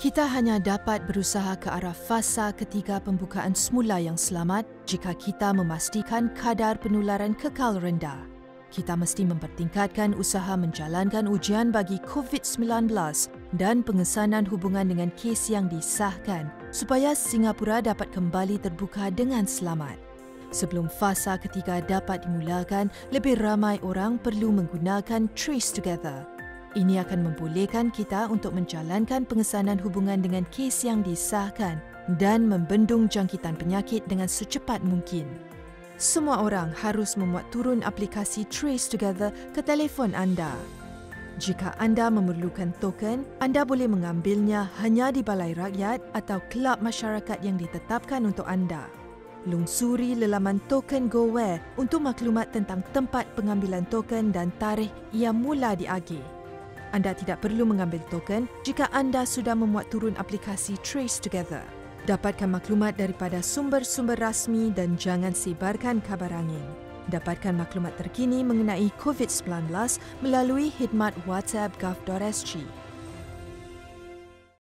Kita hanya dapat berusaha ke arah fasa ketiga pembukaan semula yang selamat jika kita memastikan kadar penularan kekal rendah. Kita mesti mempertingkatkan usaha menjalankan ujian bagi COVID-19 dan pengesanan hubungan dengan kes yang disahkan supaya Singapura dapat kembali terbuka dengan selamat. Sebelum fasa ketiga dapat dimulakan, lebih ramai orang perlu menggunakan Trace Together. Ini akan membolehkan kita untuk menjalankan pengesanan hubungan dengan kes yang disahkan dan membendung jangkitan penyakit dengan secepat mungkin. Semua orang harus memuat turun aplikasi Trace Together ke telefon anda. Jika anda memerlukan token, anda boleh mengambilnya hanya di balai rakyat atau kelab masyarakat yang ditetapkan untuk anda. Lungsuri lelaman token GoWare untuk maklumat tentang tempat pengambilan token dan tarikh ia mula diagih. Anda tidak perlu mengambil token jika anda sudah memuat turun aplikasi Trace Together. Dapatkan maklumat daripada sumber-sumber rasmi dan jangan sebarkan kabar angin. Dapatkan maklumat terkini mengenai COVID-19 melalui khidmat WhatsApp Gov.sg.